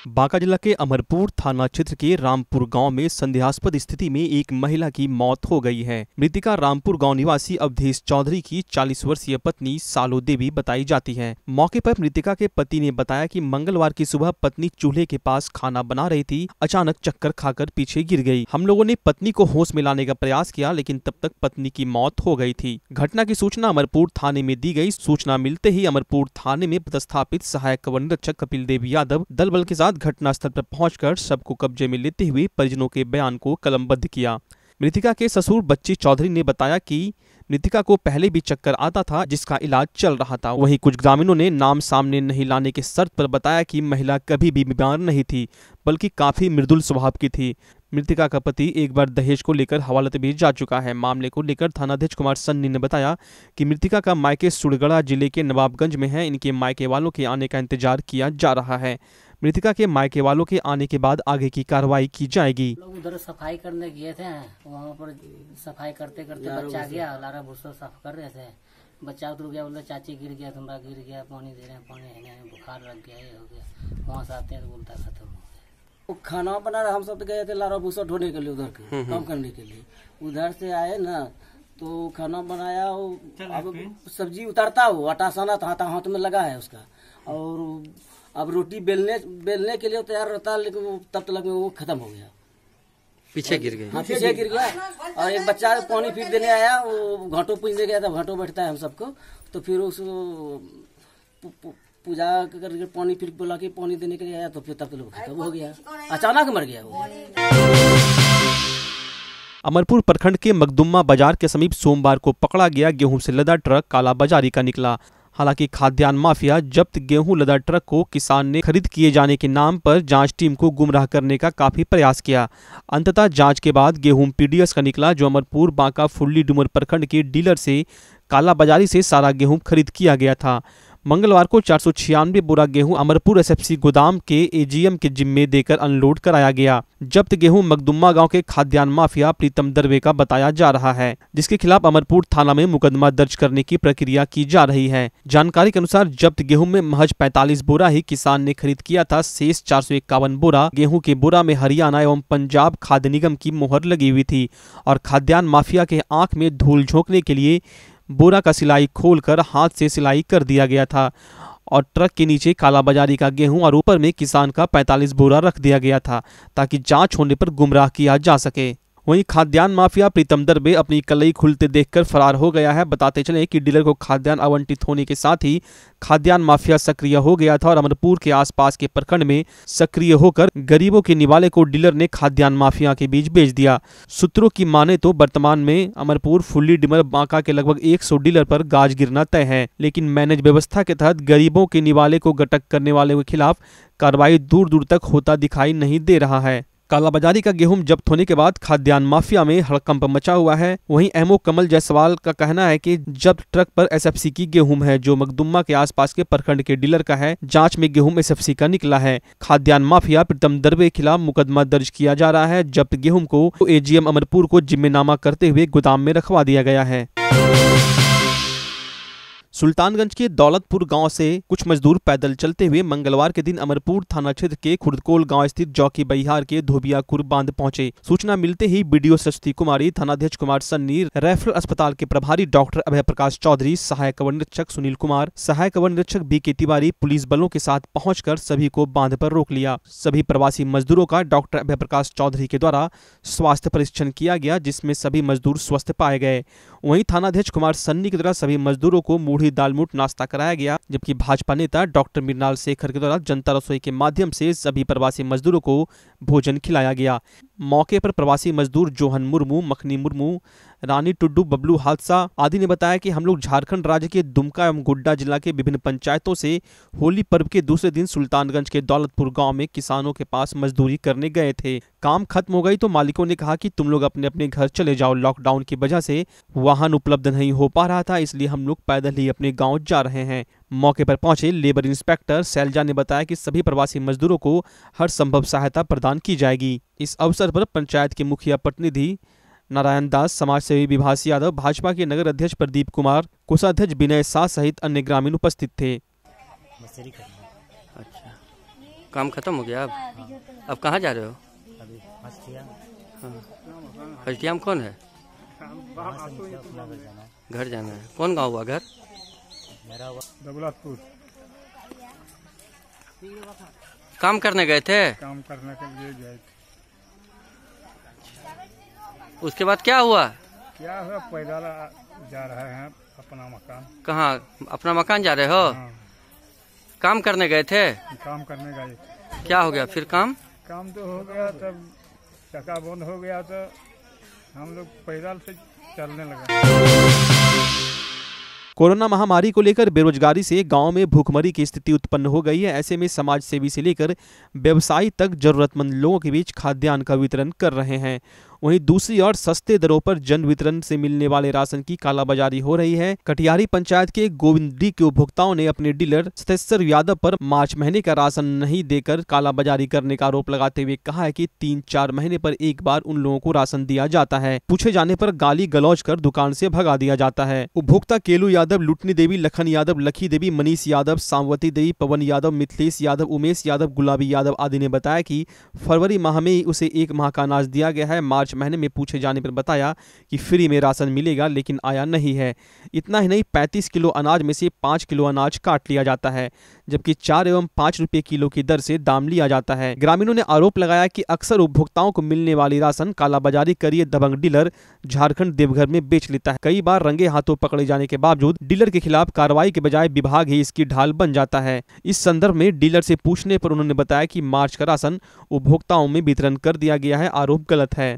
बांका जिला के अमरपुर थाना क्षेत्र के रामपुर गांव में संदेहास्पद स्थिति में एक महिला की मौत हो गई है। मृतिका रामपुर गांव निवासी अवधेश चौधरी की 40 वर्षीय पत्नी सालो देवी बताई जाती है। मौके पर मृतिका के पति ने बताया कि मंगलवार की सुबह पत्नी चूल्हे के पास खाना बना रही थी, अचानक चक्कर खाकर पीछे गिर गई। हम लोगों ने पत्नी को होश में लाने का प्रयास किया, लेकिन तब तक पत्नी की मौत हो गई थी। घटना की सूचना अमरपुर थाने में दी गई। सूचना मिलते ही अमरपुर थाने में पदस्थापित सहायक वन निरीक्षक कपिल देव यादव दल बल के साथ घटनास्थल पर पहुंचकर शव को कब्जे में लेते हुए परिजनों के बयान को कलमबद्ध किया। मृतिका के ससुर बच्ची चौधरी ने बताया कि मृतिका को पहले भी चक्कर आता था, जिसका इलाज चल रहा था। वहीं कुछ ग्रामीणों ने नाम सामने नहीं लाने के शर्त पर बताया कि महिला कभी भी बीमार नहीं थी, बल्कि काफी मृदुल स्वभाव की थी। मृतिका का पति एक बार दहेज को लेकर हवालात भी जा चुका है। मामले को लेकर थानाध्यक्ष कुमार सन्नी ने बताया कि मृतिका का मायके सुरगढ़ा जिले के नवाबगंज में है। इनके मायके वालों के आने का इंतजार किया जा रहा है। मृतिका के मायके वालों के आने के बाद आगे की कार्रवाई की जाएगी। लोग उधर सफाई करने गए थे, वहाँ पर सफाई करते करते बच्चा गया, लारा भूसा साफ कर रहे थे, बच्चा उतर गया, बोलते चाची गिर गया, तुम्हारा गिर गया, पानी दे रहे हैं, पानी है, बुखार लग गया, ये हो गया। वहाँ से आते हैं तो बोलता खत्म हो गया। वो खाना बना रहा, हम सब तो गए थे लारा भूसा ढोने के लिए, उधर के काम करने के लिए। उधर से आए ना तो खाना बनाया, अब सब्जी उतारता, वो आटा साना हाथ में लगा है उसका, और अब रोटी बेलने के लिए तैयार रहता है, लेकिन वो तब तक वो खत्म हो गया, पीछे गिर गया। हाँ, पीछे गिर गया। और एक बच्चा पानी फिर देने आया, वो घाटों पूजने गया था, घाटों बैठता है हम सबको, तो फिर उसको पूजा करके पानी फिर बुला के पानी देने के लिए आया, तो फिर तब तक खत्म हो गया, अचानक मर गया वो। अमरपुर प्रखंड के मखदुम्मा बाजार के समीप सोमवार को पकड़ा गया गेहूं से लदा ट्रक कालाबाजारी का निकला। हालांकि खाद्यान्न माफिया जब्त गेहूं लदा ट्रक को किसान ने खरीद किए जाने के नाम पर जांच टीम को गुमराह करने का काफी प्रयास किया। अंततः जांच के बाद गेहूं पीडीएस का निकला, जो अमरपुर बांका फुल्ली डुमर प्रखंड के डीलर से कालाबाजारी से सारा गेहूं खरीद किया गया था। मंगलवार को 496 बोरा गेहूं अमरपुर एसएफसी गोदाम के एजीएम के जिम्मे देकर अनलोड कराया गया। जब्त गेहूं मखदुम्मा गांव के खाद्यान्न माफिया प्रीतम दरवे का बताया जा रहा है, जिसके खिलाफ अमरपुर थाना में मुकदमा दर्ज करने की प्रक्रिया की जा रही है। जानकारी के अनुसार जब्त गेहूं में महज 45 बोरा ही किसान ने खरीद किया था। शेष 451 बोरा गेहूं के बोरा में हरियाणा एवं पंजाब खाद्य निगम की मोहर लगी हुई थी, और खाद्यान्न माफिया के आंख में धूल झोंकने के लिए बोरा का सिलाई खोलकर हाथ से सिलाई कर दिया गया था, और ट्रक के नीचे कालाबाजारी का गेहूं और ऊपर में किसान का 45 बोरा रख दिया गया था, ताकि जांच होने पर गुमराह किया जा सके। वहीं खाद्यान्न माफिया प्रीतम दरबे अपनी कलई खुलते देखकर फरार हो गया है। बताते चले कि डीलर को खाद्यान्न आवंटित होने के साथ ही खाद्यान्न माफिया सक्रिय हो गया था, और अमरपुर के आसपास के प्रखंड में सक्रिय होकर गरीबों के निवाले को डीलर ने खाद्यान्न माफिया के बीच बेच दिया। सूत्रों की माने तो वर्तमान में अमरपुर फुल्ली डुमर बांका के लगभग 100 डीलर पर गाज गिरना तय है, लेकिन मैनेज व्यवस्था के तहत गरीबों के निवाले को गटक करने वाले के खिलाफ कार्रवाई दूर दूर तक होता दिखाई नहीं दे रहा है। कालाबाजारी का गेहूं जब्त होने के बाद खाद्यान्न माफिया में हड़कंप मचा हुआ है। वहीं एमओ कमल जायसवाल का कहना है कि जब्त ट्रक पर एसएफसी की गेहूं है, जो मखदुम्मा के आसपास के प्रखंड के डीलर का है। जांच में गेहूं एसएफसी का निकला है। खाद्यान्न माफिया प्रीतम दरवे के खिलाफ मुकदमा दर्ज किया जा रहा है। जब्त गेहूं को एजीएम अमरपुर को जिम्मेनामा करते हुए गोदाम में रखवा दिया गया है। सुल्तानगंज के दौलतपुर गांव से कुछ मजदूर पैदल चलते हुए मंगलवार के दिन अमरपुर थाना क्षेत्र के खुर्दकोल गांव स्थित जौकी बहिहार के धोबियाकुर बांध पहुंचे। सूचना मिलते ही बीडीओ सरस्वती कुमारी, थानाध्यक्ष कुमार सन्नी, रेफरल अस्पताल के प्रभारी डॉक्टर अभय प्रकाश चौधरी, सहायक वन निरीक्षक सुनील कुमार, सहायक वन निरीक्षक बीके तिवारी पुलिस बलों के साथ पहुंचकर सभी को बांध पर रोक लिया। सभी प्रवासी मजदूरों का डॉक्टर अभय प्रकाश चौधरी के द्वारा स्वास्थ्य परीक्षण किया गया, जिसमें सभी मजदूर स्वस्थ पाए गए। वहीं थानाध्यक्ष कुमार सन्नी के द्वारा सभी मजदूरों को मूढ़ी दालमूट नाश्ता कराया गया, जबकि भाजपा नेता डॉक्टर मृणाल शेखर के द्वारा जनता रसोई के माध्यम से सभी प्रवासी मजदूरों को भोजन खिलाया गया। मौके पर प्रवासी मजदूर जोहन मुर्मू, मखनी मुर्मू, रानी टुड्डू, बबलू हादसा आदि ने बताया कि हम लोग झारखंड राज्य के दुमका एवं गोड्डा जिला के विभिन्न पंचायतों से होली पर्व के दूसरे दिन सुल्तानगंज के दौलतपुर गांव में किसानों के पास मजदूरी करने गए थे। काम खत्म हो गई तो मालिकों ने कहा कि तुम लोग अपने अपने घर चले जाओ। लॉकडाउन की वजह से वाहन उपलब्ध नहीं हो पा रहा था, इसलिए हम लोग पैदल ही अपने गाँव जा रहे हैं। मौके पर पहुंचे लेबर इंस्पेक्टर शैलजा ने बताया कि सभी प्रवासी मजदूरों को हर संभव सहायता प्रदान की जाएगी। इस अवसर पर पंचायत के मुखिया प्रतिनिधि नारायण दास, समाज सेवी विभास यादव, भाजपा के नगर अध्यक्ष प्रदीप कुमार, कोषाध्यक्ष विनय शाह सहित अन्य ग्रामीण उपस्थित थे। अच्छा। काम खत्म हो गया अब कहाँ जा रहे हो? अभी हस्तिया हल्टिया में कौन है? घर जाना है। कौन गाँव हुआ घर? मेरा दौलतपुर। काम करने गए थे? काम करने के लिए गए थे। उसके बाद क्या हुआ? क्या हुआ, पैदल जा रहे हैं अपना मकान। कहाँ अपना मकान जा रहे हो? हाँ, काम करने गए थे? काम करने गए थे। क्या हो गया फिर? काम तो हो गया, तब चक्का बंद हो गया तो हम लोग पैदल से चलने लगे। कोरोना महामारी को लेकर बेरोजगारी से गांव में भूखमरी की स्थिति उत्पन्न हो गई है। ऐसे में समाज सेवी से लेकर व्यवसायी तक जरूरतमंद लोगों के बीच खाद्यान्न का वितरण कर रहे हैं। वहीं दूसरी ओर सस्ते दरों पर जन वितरण से मिलने वाले राशन की कालाबाजारी हो रही है। कटिहारी पंचायत के गोविंदी के उपभोक्ताओं ने अपने डीलर सतेश्वर यादव पर मार्च महीने का राशन नहीं देकर कालाबाजारी करने का आरोप लगाते हुए कहा है कि 3-4 महीने पर एक बार उन लोगों को राशन दिया जाता है। पूछे जाने पर गाली गलौज कर दुकान से भगा दिया जाता है। उपभोक्ता केलू यादव, लुटनी देवी, लखन यादव, लखी देवी, मनीष यादव, सामवती देवी, पवन यादव, मिथिलेश यादव, उमेश यादव, गुलाबी यादव आदि ने बताया कि फरवरी माह में ही उसे 1 माह का अनाज दिया गया है। मार्च महीने में पूछे जाने पर बताया कि फ्री में राशन मिलेगा, लेकिन आया नहीं है। इतना ही नहीं, 35 किलो अनाज में से 5 किलो अनाज काट लिया जाता है, जबकि 4 एवं 5 रुपए किलो की दर से दाम लिया जाता है। ग्रामीणों ने आरोप लगाया कि अक्सर उपभोक्ताओं को मिलने वाली राशन कालाबाजारी कर ये दबंग डीलर झारखंड देवघर में बेच लेता है। कई बार रंगे हाथों पकड़े जाने के बावजूद डीलर के खिलाफ कार्रवाई के बजाय विभाग ही इसकी ढाल बन जाता है। इस संदर्भ में डीलर से पूछने पर उन्होंने बताया कि मार्च का राशन उपभोक्ताओं में वितरण कर दिया गया है। आरोप गलत है।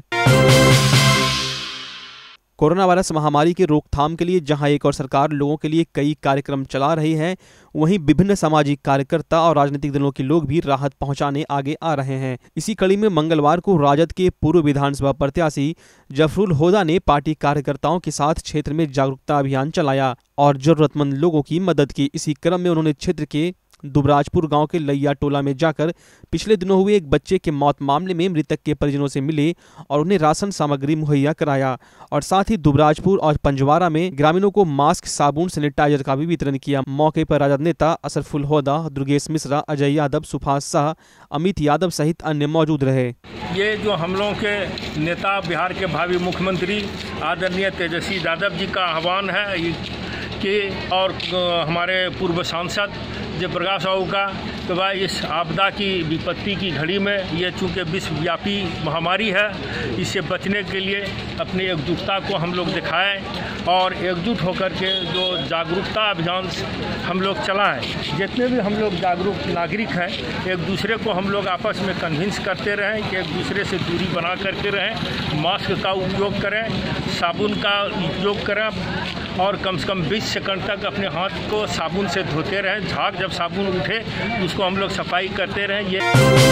कोरोना वायरस महामारी के रोकथाम के लिए जहां एक और सरकार लोगों के लिए कई कार्यक्रम चला रही है, वहीं विभिन्न सामाजिक कार्यकर्ता और राजनीतिक दलों के लोग भी राहत पहुंचाने आगे आ रहे हैं। इसी कड़ी में मंगलवार को राजद के पूर्व विधानसभा प्रत्याशी जफरुल होदा ने पार्टी कार्यकर्ताओं के साथ क्षेत्र में जागरूकता अभियान चलाया और जरूरतमंद लोगों की मदद की। इसी क्रम में उन्होंने क्षेत्र के दुबराजपुर गांव के लैया टोला में जाकर पिछले दिनों हुए एक बच्चे के मौत मामले में मृतक के परिजनों से मिले और उन्हें राशन सामग्री मुहैया कराया और साथ ही दुबराजपुर और पंजवारा में ग्रामीणों को मास्क, साबुन, सैनिटाइजर का भी वितरण किया। मौके पर राजद नेता असरफुल होदा, दुर्गेश मिश्रा, अजय यादव, सुभाष शाह, अमित यादव सहित अन्य मौजूद रहे। ये जो हम लोगों के नेता, बिहार के भावी मुख्यमंत्री आदरणीय तेजस्वी यादव जी का आह्वान है कि और हमारे पूर्व सांसद जयप्रकाश राव का तो भाई इस आपदा की विपत्ति की घड़ी में ये चूँकि विश्वव्यापी महामारी है, इससे बचने के लिए अपनी एकजुटता को हम लोग दिखाएं और एकजुट होकर के जो जागरूकता अभियान हम लोग चलाएं। जितने भी हम लोग जागरूक नागरिक हैं, एक दूसरे को हम लोग आपस में कन्विंस करते रहें कि एक दूसरे से दूरी बना करके रहें, मास्क का उपयोग करें, साबुन का उपयोग करें और कम से कम 20 सेकंड तक अपने हाथ को साबुन से धोते रहें। झाग जब साबुन उठे उसको हम लोग सफाई करते रहें। ये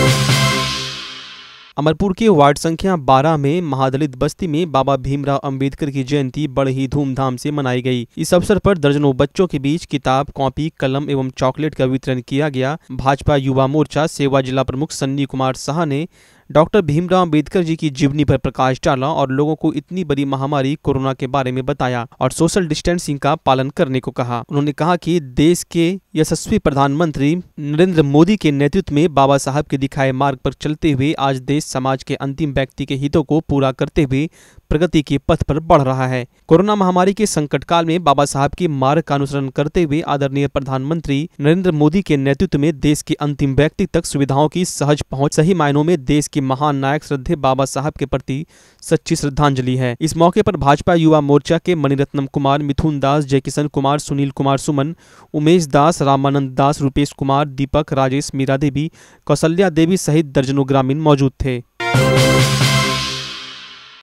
अमरपुर के वार्ड संख्या 12 में महादलित बस्ती में बाबा भीमराव अंबेडकर की जयंती बड़े ही धूमधाम से मनाई गई। इस अवसर पर दर्जनों बच्चों के बीच किताब, कॉपी, कलम एवं चॉकलेट का वितरण किया गया। भाजपा युवा मोर्चा सेवा जिला प्रमुख सन्नी कुमार शाह ने डॉक्टर भीमराव अंबेडकर जी की जीवनी पर प्रकाश डाला और लोगों को इतनी बड़ी महामारी कोरोना के बारे में बताया और सोशल डिस्टेंसिंग का पालन करने को कहा। उन्होंने कहा कि देश के यशस्वी प्रधानमंत्री नरेंद्र मोदी के नेतृत्व में बाबा साहब के दिखाए मार्ग पर चलते हुए आज देश समाज के अंतिम व्यक्ति के हितों को पूरा करते हुए प्रगति के पथ पर बढ़ रहा है। कोरोना महामारी के संकट काल में बाबा साहब के मार्ग का अनुसरण करते हुए आदरणीय प्रधानमंत्री नरेंद्र मोदी के नेतृत्व में देश के अंतिम व्यक्ति तक सुविधाओं की सहज पहुंच सही मायनों में देश के महान नायक श्रद्धेय बाबा साहब के प्रति सच्ची श्रद्धांजलि है। इस मौके पर भाजपा युवा मोर्चा के मणिरत्नम कुमार, मिथुन दास, जयकिशन कुमार, सुनील कुमार सुमन, उमेश दास, रामानंद दास, रुपेश कुमार, दीपक, राजेश, मीरा देवी, कौशल्या देवी सहित दर्जनों ग्रामीण मौजूद थे।